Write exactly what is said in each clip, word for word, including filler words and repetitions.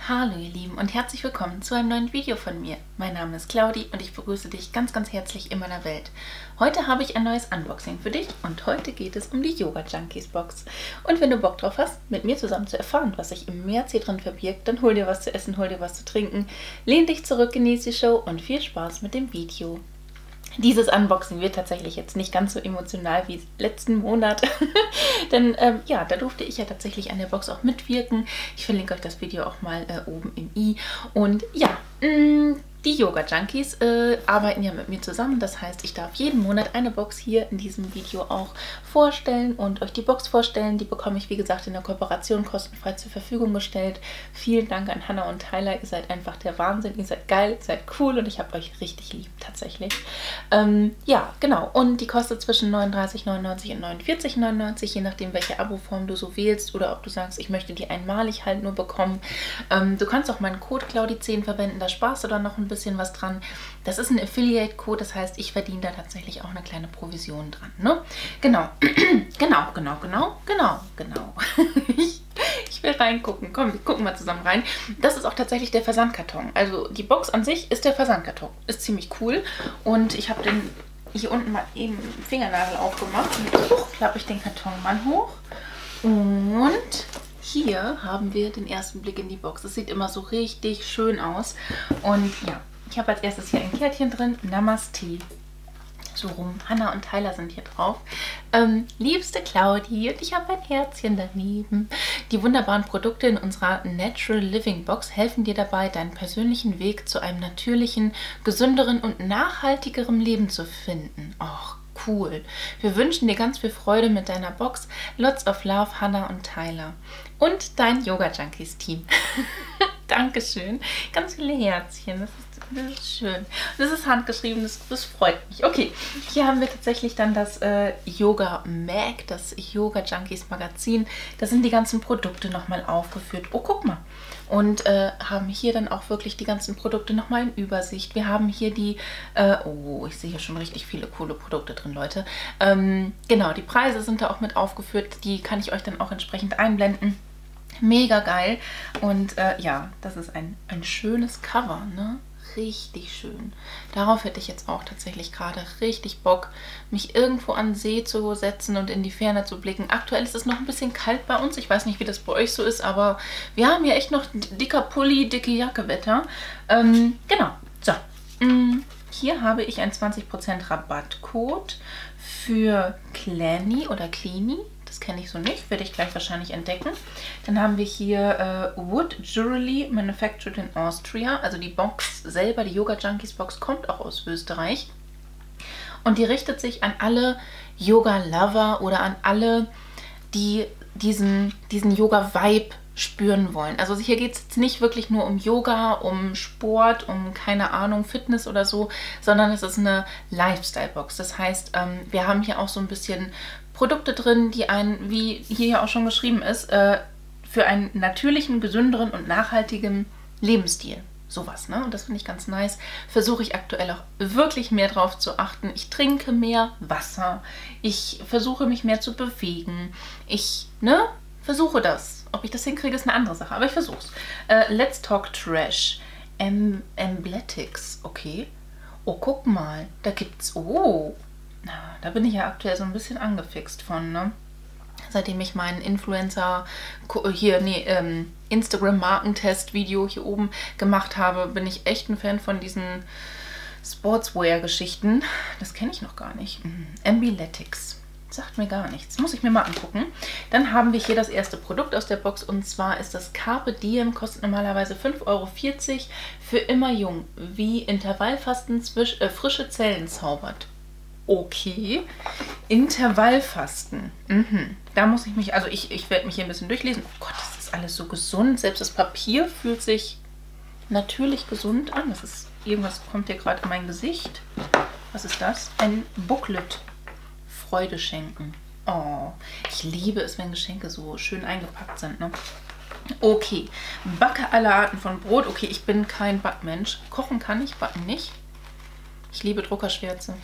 Hallo ihr Lieben und herzlich willkommen zu einem neuen Video von mir. Mein Name ist Claudi und ich begrüße dich ganz ganz herzlich in meiner Welt. Heute habe ich ein neues Unboxing für dich und heute geht es um die Yoga Junkies Box. Und wenn du Bock drauf hast, mit mir zusammen zu erfahren, was sich im März hier drin verbirgt, dann hol dir was zu essen, hol dir was zu trinken, lehn dich zurück, genieß die Show und viel Spaß mit dem Video. Dieses Unboxing wird tatsächlich jetzt nicht ganz so emotional wie letzten Monat, denn ähm, ja, da durfte ich ja tatsächlich an der Box auch mitwirken. Ich verlinke euch das Video auch mal äh, oben im i. Und ja, mh, die Yoga Junkies äh, arbeiten ja mit mir zusammen. Das heißt, ich darf jeden Monat eine Box hier in diesem Video auch vorstellen und euch die Box vorstellen. Die bekomme ich, wie gesagt, in der Kooperation kostenfrei zur Verfügung gestellt. Vielen Dank an Hannah und Tyler. Ihr seid einfach der Wahnsinn. Ihr seid geil, ihr seid cool und ich habe euch richtig lieb, tatsächlich. Ähm, ja, genau. Und die kostet zwischen neununddreißig neunundneunzig und neunundvierzig neunundneunzig, je nachdem, welche Abo-Form du so wählst oder ob du sagst, ich möchte die einmalig halt nur bekommen. Ähm, du kannst auch meinen Code Claudi zehn verwenden, da sparst du dann noch ein bisschen was dran. Das ist ein Affiliate-Code, das heißt, ich verdiene da tatsächlich auch eine kleine Provision dran, ne? Genau, genau, genau, genau, genau, genau. ich, ich will reingucken. Komm, wir gucken mal zusammen rein. Das ist auch tatsächlich der Versandkarton. Also die Box an sich ist der Versandkarton. Ist ziemlich cool. Und ich habe den hier unten mal eben mit dem Fingernagel aufgemacht. Und hoch klappe ich den Karton mal hoch. Und hier haben wir den ersten Blick in die Box. Es sieht immer so richtig schön aus. Und ja, ich habe als erstes hier ein Kärtchen drin. Namaste. So rum. Hannah und Tyler sind hier drauf. Ähm, liebste Claudi, und ich habe ein Herzchen daneben. Die wunderbaren Produkte in unserer Natural Living Box helfen dir dabei, deinen persönlichen Weg zu einem natürlichen, gesünderen und nachhaltigeren Leben zu finden. Och, cool. Wir wünschen dir ganz viel Freude mit deiner Box. Lots of love, Hannah und Tyler. Und dein Yoga Junkies Team. Dankeschön. Ganz viele Herzchen. Das ist Das ist schön. Das ist handgeschrieben, das, das freut mich. Okay, hier haben wir tatsächlich dann das äh, Yoga Mag, das Yoga Junkies Magazin. Da sind die ganzen Produkte nochmal aufgeführt. Oh, guck mal. Und äh, haben hier dann auch wirklich die ganzen Produkte nochmal in Übersicht. Wir haben hier die, äh, oh, ich sehe hier schon richtig viele coole Produkte drin, Leute. Ähm, genau, die Preise sind da auch mit aufgeführt. Die kann ich euch dann auch entsprechend einblenden. Mega geil. Und äh, ja, das ist ein, ein schönes Cover, ne? Richtig schön. Darauf hätte ich jetzt auch tatsächlich gerade richtig Bock, mich irgendwo an den See zu setzen und in die Ferne zu blicken. Aktuell ist es noch ein bisschen kalt bei uns. Ich weiß nicht, wie das bei euch so ist, aber wir haben hier echt noch dicker Pulli, dicke Jacke Wetter. Ähm, genau. So. Hier habe ich einen zwanzig Prozent Rabattcode für Clanny oder Cleany. Das kenne ich so nicht, werde ich gleich wahrscheinlich entdecken. Dann haben wir hier äh, Wood Jewelry Manufactured in Austria. Also die Box selber, die Yoga Junkies Box, kommt auch aus Österreich. Und die richtet sich an alle Yoga-Lover oder an alle, die diesen, diesen Yoga-Vibe spüren wollen. Also hier geht es jetzt nicht wirklich nur um Yoga, um Sport, um keine Ahnung, Fitness oder so, sondern es ist eine Lifestyle-Box. Das heißt, ähm, wir haben hier auch so ein bisschen Produkte drin, die einen, wie hier ja auch schon geschrieben ist, äh, für einen natürlichen, gesünderen und nachhaltigen Lebensstil. Sowas, ne? Und das finde ich ganz nice. Versuche ich aktuell auch wirklich mehr drauf zu achten. Ich trinke mehr Wasser. Ich versuche mich mehr zu bewegen. Ich, ne? Versuche das. Ob ich das hinkriege, ist eine andere Sache, aber ich versuche es. Äh, Let's Talk Trash. Em Embletics, okay. Oh, guck mal. Da gibt's, oh, na, da bin ich ja aktuell so ein bisschen angefixt von, ne? Seitdem ich meinen Influencer, hier, nee, ähm, Instagram-Markentest-Video hier oben gemacht habe, bin ich echt ein Fan von diesen Sportswear-Geschichten. Das kenne ich noch gar nicht. Mhm. Embletics. Sagt mir gar nichts. Muss ich mir mal angucken. Dann haben wir hier das erste Produkt aus der Box und zwar ist das Carpe Diem, kostet normalerweise fünf Euro vierzig, für immer jung, wie Intervallfasten zwisch, äh, frische Zellen zaubert. Okay, Intervallfasten. Mhm. Da muss ich mich, also ich, ich werde mich hier ein bisschen durchlesen. Oh Gott, das ist alles so gesund. Selbst das Papier fühlt sich natürlich gesund an. Das ist, irgendwas kommt hier gerade in mein Gesicht. Was ist das? Ein Booklet. Freude schenken. Oh, ich liebe es, wenn Geschenke so schön eingepackt sind, ne? Okay, backe alle Arten von Brot. Okay, ich bin kein Backmensch. Kochen kann ich, backen nicht. Ich liebe Druckerschwärze.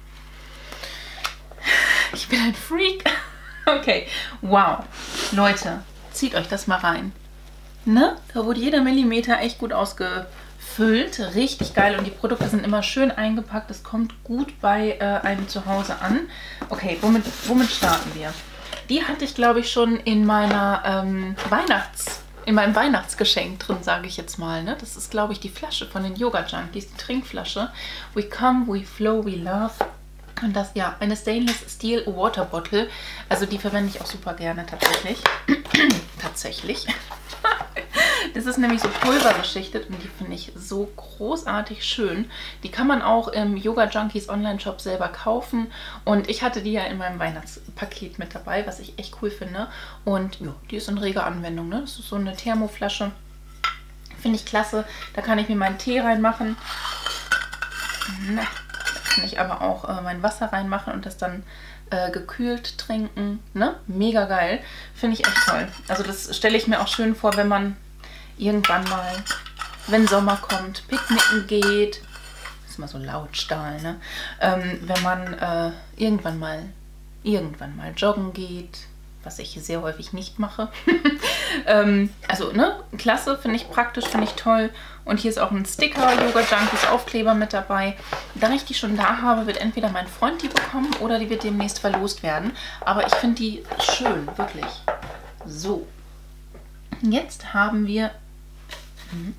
Ich bin ein Freak. Okay, wow. Leute, zieht euch das mal rein. Ne? Da wurde jeder Millimeter echt gut ausgefüllt. Richtig geil. Und die Produkte sind immer schön eingepackt. Es kommt gut bei äh, einem zu Hause an. Okay, womit, womit starten wir? Die hatte ich, glaube ich, schon in meiner ähm, Weihnachts... in meinem Weihnachtsgeschenk drin, sage ich jetzt mal. Ne? Das ist, glaube ich, die Flasche von den Yoga Junkies, die Trinkflasche. We come, we flow, we love. Und das, ja, eine Stainless Steel Water Bottle. Also die verwende ich auch super gerne tatsächlich. tatsächlich. Das ist nämlich so pulverbeschichtet und die finde ich so großartig schön. Die kann man auch im Yoga Junkies Online-Shop selber kaufen. Und ich hatte die ja in meinem Weihnachtspaket mit dabei, was ich echt cool finde. Und ja, die ist in reger Anwendung. Ne? Das ist so eine Thermoflasche. Finde ich klasse. Da kann ich mir meinen Tee reinmachen. Na, da kann ich aber auch äh, mein Wasser reinmachen und das dann äh, gekühlt trinken. Ne? Mega geil. Finde ich echt toll. Also das stelle ich mir auch schön vor, wenn man irgendwann mal, wenn Sommer kommt, picknicken geht. Das ist mal so Lautstahl, ne? Ähm, wenn man äh, irgendwann mal, irgendwann mal joggen geht, was ich sehr häufig nicht mache. ähm, also, ne? Klasse, finde ich praktisch, finde ich toll. Und hier ist auch ein Sticker, Yoga Junkies Aufkleber mit dabei. Da ich die schon da habe, wird entweder mein Freund die bekommen oder die wird demnächst verlost werden. Aber ich finde die schön, wirklich. So. Jetzt haben wir Hm.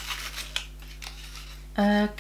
Äh,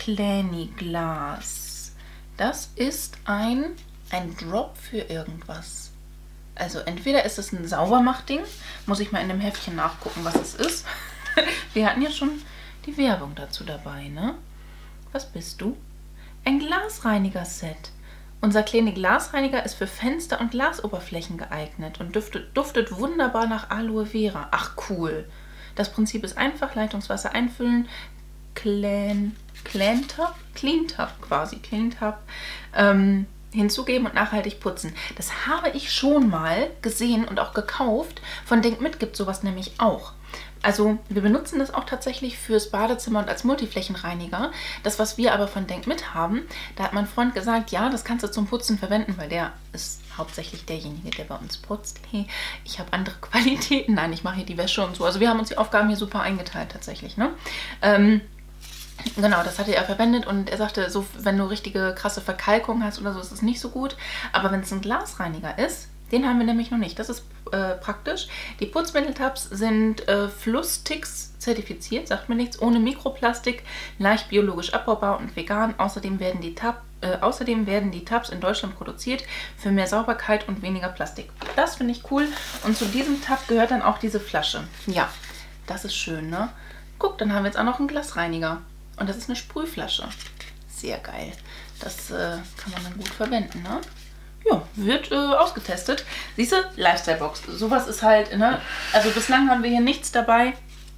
Kläniglas. Das ist ein, ein Drop für irgendwas. Also entweder ist es ein Saubermachding. Muss ich mal in dem Heftchen nachgucken, was es ist. Wir hatten ja schon die Werbung dazu dabei, ne? Was bist du? Ein Glasreiniger-Set. Unser kleine Glasreiniger ist für Fenster- und Glasoberflächen geeignet und duftet, duftet wunderbar nach Aloe Vera. Ach cool. Das Prinzip ist einfach, Leitungswasser einfüllen, Clean, Clean Tub, Clean Tub quasi, Clean Tub, ähm, hinzugeben und nachhaltig putzen. Das habe ich schon mal gesehen und auch gekauft. Von Denk mit gibt sowas nämlich auch. Also wir benutzen das auch tatsächlich fürs Badezimmer und als Multiflächenreiniger. Das, was wir aber von Denk mit haben, da hat mein Freund gesagt, ja, das kannst du zum Putzen verwenden, weil der ist hauptsächlich derjenige, der bei uns putzt. Hey, ich habe andere Qualitäten. Nein, ich mache hier die Wäsche und so. Also wir haben uns die Aufgaben hier super eingeteilt tatsächlich. Ne? Ähm, Genau, das hatte er verwendet und er sagte, so, wenn du richtige krasse Verkalkung hast oder so, ist es nicht so gut. Aber wenn es ein Glasreiniger ist, den haben wir nämlich noch nicht. Das ist äh, praktisch. Die Putzmitteltabs sind äh, Flusstix zertifiziert, sagt mir nichts, ohne Mikroplastik, leicht biologisch abbaubar und vegan. Außerdem werden die Tab, äh, außerdem werden die Tabs in Deutschland produziert für mehr Sauberkeit und weniger Plastik. Das finde ich cool. Und zu diesem Tab gehört dann auch diese Flasche. Ja, das ist schön, ne? Guck, dann haben wir jetzt auch noch einen Glasreiniger. Und das ist eine Sprühflasche. Sehr geil. Das äh, kann man dann gut verwenden, ne? Ja, wird äh, ausgetestet. Siehst du, Lifestyle-Box. Sowas ist halt, ne? Also bislang haben wir hier nichts dabei,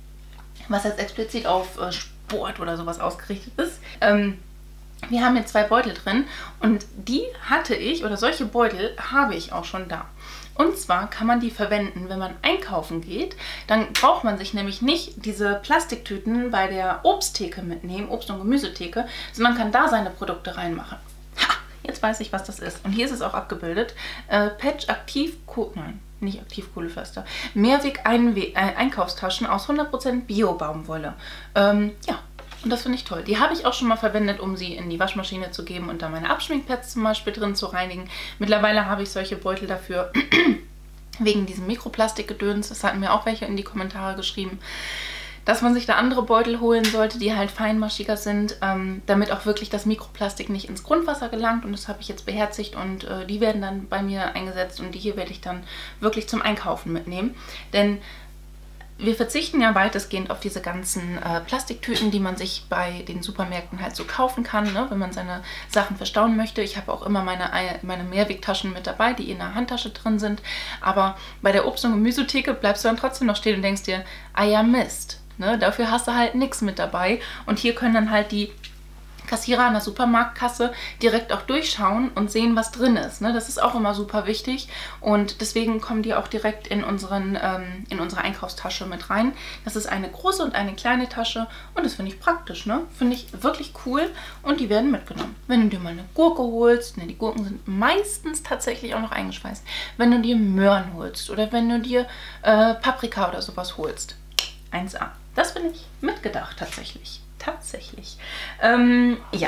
was jetzt explizit auf äh, Sport oder sowas ausgerichtet ist. Ähm, wir haben hier zwei Beutel drin und die hatte ich, oder solche Beutel habe ich auch schon da. Und zwar kann man die verwenden, wenn man einkaufen geht. Dann braucht man sich nämlich nicht diese Plastiktüten bei der Obsttheke mitnehmen, Obst- und Gemüsetheke, sondern kann da seine Produkte reinmachen. Ha, jetzt weiß ich, was das ist. Und hier ist es auch abgebildet. Äh, Patch Aktiv, nein, nicht Aktivkohlefester. Mehrweg Einwe äh, Einkaufstaschen aus hundert Prozent Bio-Baumwolle. Ähm, ja. Und das finde ich toll. Die habe ich auch schon mal verwendet, um sie in die Waschmaschine zu geben und da meine Abschminkpads zum Beispiel drin zu reinigen. Mittlerweile habe ich solche Beutel dafür wegen diesem Mikroplastikgedöns. Das hatten mir auch welche in die Kommentare geschrieben, dass man sich da andere Beutel holen sollte, die halt feinmaschiger sind, ähm, damit auch wirklich das Mikroplastik nicht ins Grundwasser gelangt. Und das habe ich jetzt beherzigt und äh, die werden dann bei mir eingesetzt und die hier werde ich dann wirklich zum Einkaufen mitnehmen. Denn wir verzichten ja weitestgehend auf diese ganzen äh, Plastiktüten, die man sich bei den Supermärkten halt so kaufen kann, ne, wenn man seine Sachen verstauen möchte. Ich habe auch immer meine, meine Mehrwegtaschen mit dabei, die in der Handtasche drin sind. Aber bei der Obst- und Gemüsetheke bleibst du dann trotzdem noch stehen und denkst dir, ah ja Mist, ne, dafür hast du halt nichts mit dabei. Und hier können dann halt die Kassierer an der Supermarktkasse direkt auch durchschauen und sehen, was drin ist. Ne? Das ist auch immer super wichtig und deswegen kommen die auch direkt in, unseren, ähm, in unsere Einkaufstasche mit rein. Das ist eine große und eine kleine Tasche und das finde ich praktisch. Ne? Finde ich wirklich cool und die werden mitgenommen. Wenn du dir mal eine Gurke holst, ne, die Gurken sind meistens tatsächlich auch noch eingeschweißt, wenn du dir Möhren holst oder wenn du dir äh, Paprika oder sowas holst. eins A. Das bin ich mitgedacht, tatsächlich. Tatsächlich. Ähm, ja.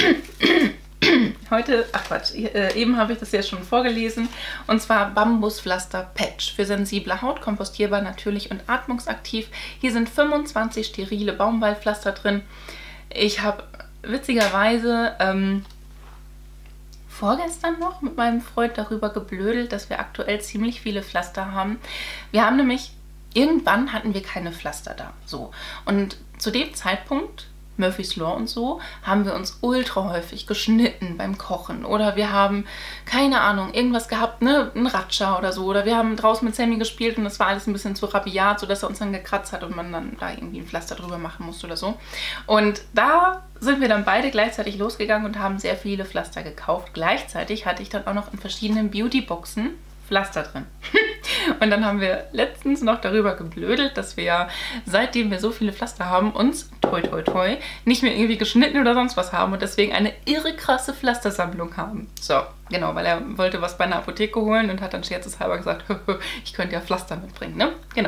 Heute, ach Quatsch, äh, eben habe ich das ja schon vorgelesen. Und zwar Bambuspflaster Patch für sensible Haut, kompostierbar, natürlich und atmungsaktiv. Hier sind fünfundzwanzig sterile Baumwollpflaster drin. Ich habe witzigerweise ähm, vorgestern noch mit meinem Freund darüber geblödelt, dass wir aktuell ziemlich viele Pflaster haben. Wir haben nämlich, irgendwann hatten wir keine Pflaster da. So. Und zu dem Zeitpunkt, Murphy's Law und so, haben wir uns ultra häufig geschnitten beim Kochen. Oder wir haben, keine Ahnung, irgendwas gehabt, ne, ein Ratscher oder so. Oder wir haben draußen mit Sammy gespielt und das war alles ein bisschen zu rabiat, sodass er uns dann gekratzt hat und man dann da irgendwie ein Pflaster drüber machen musste oder so. Und da sind wir dann beide gleichzeitig losgegangen und haben sehr viele Pflaster gekauft. Gleichzeitig hatte ich dann auch noch in verschiedenen Beauty-Boxen Pflaster drin. Und dann haben wir letztens noch darüber geblödelt, dass wir ja, seitdem wir so viele Pflaster haben, uns, toi toi toi, nicht mehr irgendwie geschnitten oder sonst was haben und deswegen eine irre krasse Pflastersammlung haben. So, genau, weil er wollte was bei einer Apotheke holen und hat dann scherzeshalber gesagt, ich könnte ja Pflaster mitbringen, ne? Genau.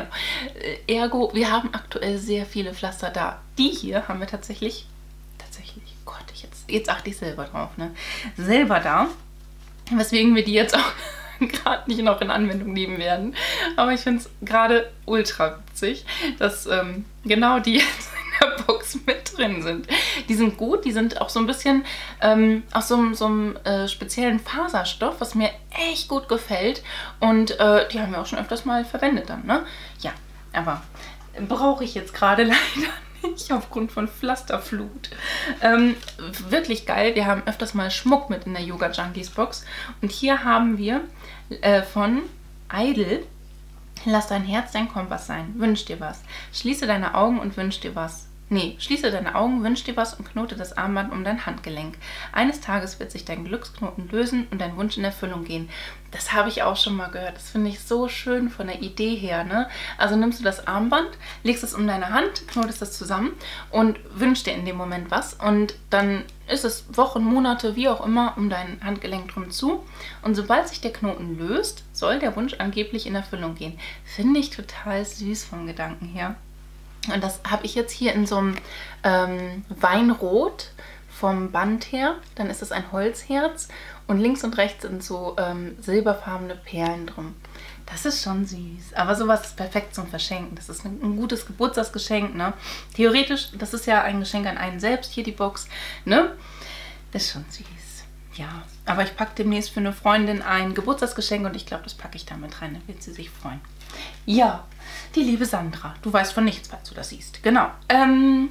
Ergo, wir haben aktuell sehr viele Pflaster da. Die hier haben wir tatsächlich, tatsächlich, Gott, ich jetzt, jetzt achte ich selber drauf, ne? Selber da, weswegen wir die jetzt auch gerade nicht noch in Anwendung nehmen werden. Aber ich finde es gerade ultra witzig, dass ähm, genau die jetzt in der Box mit drin sind. Die sind gut, die sind auch so ein bisschen ähm, aus so, so einem äh, speziellen Faserstoff, was mir echt gut gefällt. Und äh, die haben wir auch schon öfters mal verwendet dann, ne? Ja, aber brauche ich jetzt gerade leider nicht aufgrund von Pflasterflut. Ähm, wirklich geil. Wir haben öfters mal Schmuck mit in der Yoga Junkies Box. Und hier haben wir äh, von Idol: Lass dein Herz dein Kompass sein. Wünsch dir was. Schließe deine Augen und wünsch dir was. Nee, schließe deine Augen, wünsch dir was und knote das Armband um dein Handgelenk. Eines Tages wird sich dein Glücksknoten lösen und dein Wunsch in Erfüllung gehen. Das habe ich auch schon mal gehört. Das finde ich so schön von der Idee her, ne? Also nimmst du das Armband, legst es um deine Hand, knotest das zusammen und wünschst dir in dem Moment was. Und dann ist es Wochen, Monate, wie auch immer, um dein Handgelenk drum zu. Und sobald sich der Knoten löst, soll der Wunsch angeblich in Erfüllung gehen. Finde ich total süß vom Gedanken her. Und das habe ich jetzt hier in so einem ähm, Weinrot vom Band her. Dann ist es ein Holzherz und links und rechts sind so ähm, silberfarbene Perlen drum. Das ist schon süß. Aber sowas ist perfekt zum Verschenken. Das ist ein, ein gutes Geburtstagsgeschenk, ne? Theoretisch, das ist ja ein Geschenk an einen selbst, hier die Box, ne? Das ist schon süß. Ja, aber ich packe demnächst für eine Freundin ein Geburtstagsgeschenk und ich glaube, das packe ich da mit rein. Dann wird sie sich freuen. Ja, die liebe Sandra. Du weißt von nichts, falls du das siehst. Genau. Ähm,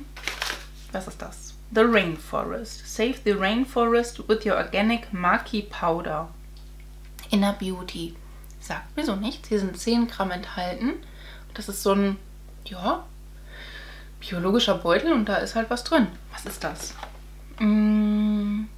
was ist das? The Rainforest. Save the Rainforest with your organic Maki Powder. Inner Beauty. Sagt mir so nichts. Hier sind zehn Gramm enthalten. Das ist so ein, ja, biologischer Beutel und da ist halt was drin. Was ist das? Mmh.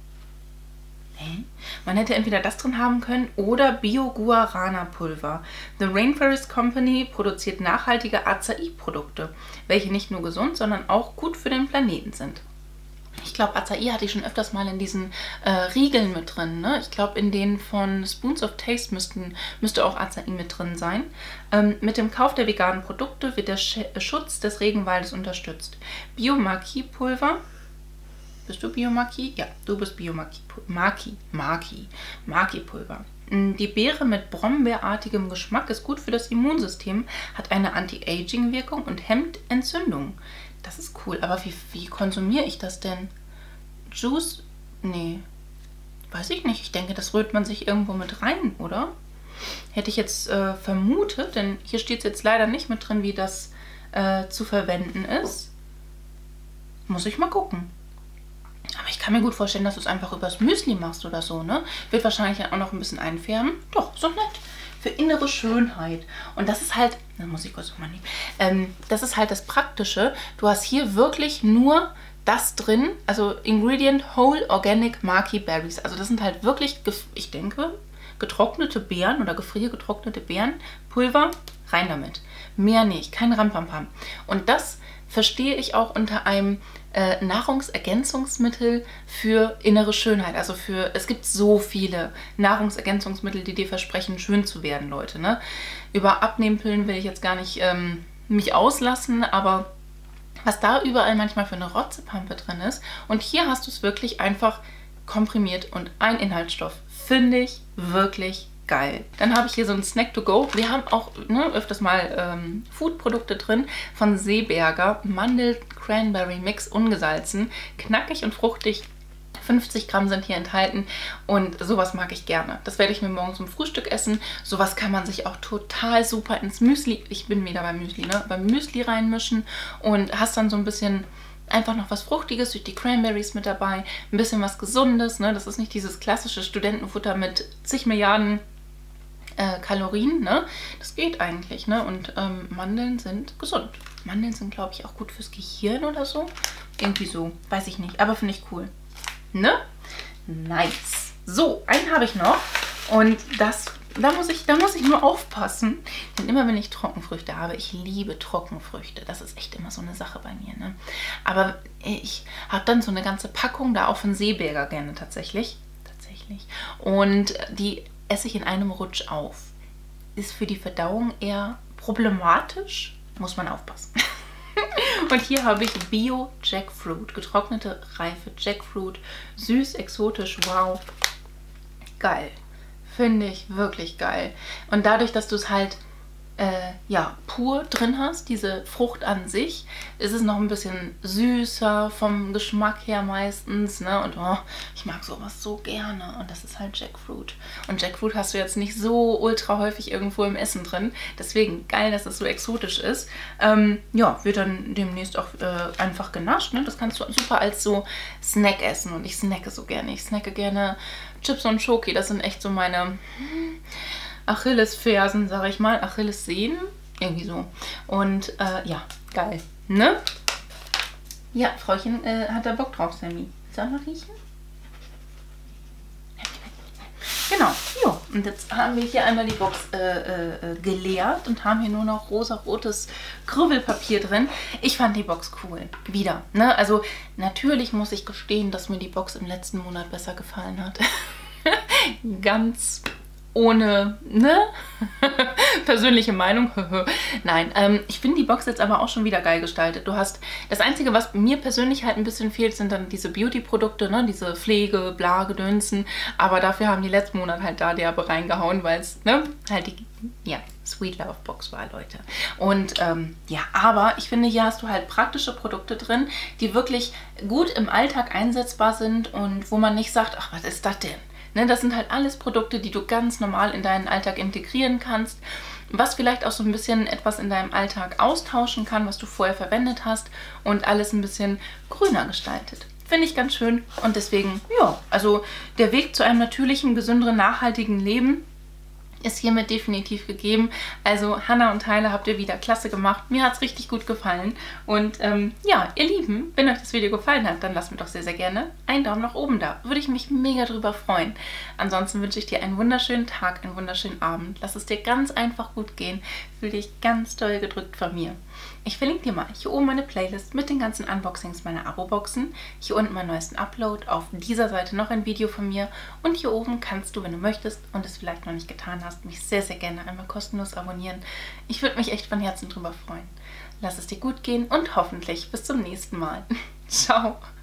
Man hätte entweder das drin haben können oder Bio-Guarana-Pulver. The Rainforest Company produziert nachhaltige Acai-Produkte, welche nicht nur gesund, sondern auch gut für den Planeten sind. Ich glaube, Acai hatte ich schon öfters mal in diesen äh, Riegeln mit drin, ne? Ich glaube, in denen von Spoons of Taste müssten, müsste auch Acai mit drin sein. Ähm, mit dem Kauf der veganen Produkte wird der Sch Schutz des Regenwaldes unterstützt. Bio-Maki-Pulver. Bist du Biomaki? Ja, du bist Biomaki. Maki. Maki. Maki-Pulver. Die Beere mit brombeerartigem Geschmack ist gut für das Immunsystem, hat eine Anti-Aging-Wirkung und hemmt Entzündungen. Das ist cool. Aber wie, wie konsumiere ich das denn? Juice? Nee. Weiß ich nicht. Ich denke, das rührt man sich irgendwo mit rein, oder? Hätte ich jetzt äh, vermutet, denn hier steht es jetzt leider nicht mit drin, wie das äh, zu verwenden ist. Muss ich mal gucken. Aber ich kann mir gut vorstellen, dass du es einfach übers Müsli machst oder so, ne? Wird wahrscheinlich auch noch ein bisschen einfärben. Doch, so nett. Für innere Schönheit. Und das ist halt, da muss ich kurz mal nehmen, ähm, das ist halt das Praktische. Du hast hier wirklich nur das drin, also Ingredient Whole Organic Maki Berries. Also das sind halt wirklich, ich denke, getrocknete Beeren oder gefriergetrocknete Beeren, Pulver, rein damit. Mehr nicht, kein Rampampam. Und das verstehe ich auch unter einem äh, Nahrungsergänzungsmittel für innere Schönheit. Also für, es gibt so viele Nahrungsergänzungsmittel, die dir versprechen, schön zu werden, Leute. Ne? Über Abnehmpillen will ich jetzt gar nicht ähm, mich auslassen, aber was da überall manchmal für eine Rotzepampe drin ist. Und hier hast du es wirklich einfach komprimiert und ein Inhaltsstoff. Finde ich wirklich geil. Dann habe ich hier so ein Snack to go. Wir haben auch ne, öfters mal ähm, Food-Produkte drin von Seeberger. Mandel-Cranberry-Mix, ungesalzen. Knackig und fruchtig. fünfzig Gramm sind hier enthalten und sowas mag ich gerne. Das werde ich mir morgen zum Frühstück essen. Sowas kann man sich auch total super ins Müsli, ich bin wieder beim Müsli, ne? Beim Müsli reinmischen und hast dann so ein bisschen einfach noch was Fruchtiges durch die Cranberries mit dabei. Ein bisschen was Gesundes, ne? Das ist nicht dieses klassische Studentenfutter mit zig Milliarden äh, Kalorien, ne? Das geht eigentlich, ne? Und ähm, Mandeln sind gesund. Mandeln sind, glaube ich, auch gut fürs Gehirn oder so. Irgendwie so, weiß ich nicht, aber finde ich cool. Ne? Nice. So, einen habe ich noch und das, da muss ich, da muss ich nur aufpassen, denn immer wenn ich Trockenfrüchte habe, ich liebe Trockenfrüchte, das ist echt immer so eine Sache bei mir, ne? Aber ich habe dann so eine ganze Packung, da auch von Seeberger gerne tatsächlich, tatsächlich und die esse ich in einem Rutsch auf. Ist für die Verdauung eher problematisch, muss man aufpassen. Und hier habe ich Bio Jackfruit, getrocknete, reife Jackfruit, süß, exotisch, wow, geil, finde ich wirklich geil. Und dadurch, dass du es halt äh, ja, pur drin hast, diese Frucht an sich, ist es noch ein bisschen süßer vom Geschmack her meistens, ne? Und oh, ich mag sowas so gerne und das ist halt Jackfruit. Und Jackfruit hast du jetzt nicht so ultra häufig irgendwo im Essen drin, deswegen geil, dass es so exotisch ist. Ähm, ja, wird dann demnächst auch äh, einfach genascht, ne? Das kannst du super als so Snack essen und ich snacke so gerne. Ich snacke gerne Chips und Schoki, das sind echt so meine Achillesfersen, sage ich mal, Achillessehnen, irgendwie so. Und äh, ja, geil, ne? Ja, Frauchen äh, hat da Bock drauf, Sammy. Soll mal riechen? Genau, jo. Und jetzt haben wir hier einmal die Box äh, äh, geleert und haben hier nur noch rosa-rotes Krübelpapier drin. Ich fand die Box cool. Wieder, ne? Also natürlich muss ich gestehen, dass mir die Box im letzten Monat besser gefallen hat. Ganz ohne, ne? Persönliche Meinung. Nein, ähm, ich finde die Box jetzt aber auch schon wieder geil gestaltet. Du hast, das Einzige, was mir persönlich halt ein bisschen fehlt, sind dann diese Beauty-Produkte, ne? Diese Pflege, bla, Gedönsen. Aber dafür haben die letzten Monate halt da derbe reingehauen, weil es, ne? Halt die, ja, Sweet Love Box war, Leute. Und, ähm, ja, aber ich finde, hier hast du halt praktische Produkte drin, die wirklich gut im Alltag einsetzbar sind und wo man nicht sagt, ach, was ist das denn? Ne, das sind halt alles Produkte, die du ganz normal in deinen Alltag integrieren kannst, was vielleicht auch so ein bisschen etwas in deinem Alltag austauschen kann, was du vorher verwendet hast und alles ein bisschen grüner gestaltet. Finde ich ganz schön und deswegen, ja, also der Weg zu einem natürlichen, gesünderen, nachhaltigen Leben ist hiermit definitiv gegeben. Also Hannah und Tyler, habt ihr wieder klasse gemacht. Mir hat es richtig gut gefallen. Und ähm, ja, ihr Lieben, wenn euch das Video gefallen hat, dann lasst mir doch sehr, sehr gerne einen Daumen nach oben da. Würde ich mich mega drüber freuen. Ansonsten wünsche ich dir einen wunderschönen Tag, einen wunderschönen Abend. Lass es dir ganz einfach gut gehen. Fühl dich ganz doll gedrückt von mir. Ich verlinke dir mal hier oben meine Playlist mit den ganzen Unboxings meiner Abo-Boxen. Hier unten meinen neuesten Upload. Auf dieser Seite noch ein Video von mir. Und hier oben kannst du, wenn du möchtest und es vielleicht noch nicht getan hast, mich sehr, sehr gerne einmal kostenlos abonnieren. Ich würde mich echt von Herzen drüber freuen. Lass es dir gut gehen und hoffentlich bis zum nächsten Mal. Ciao!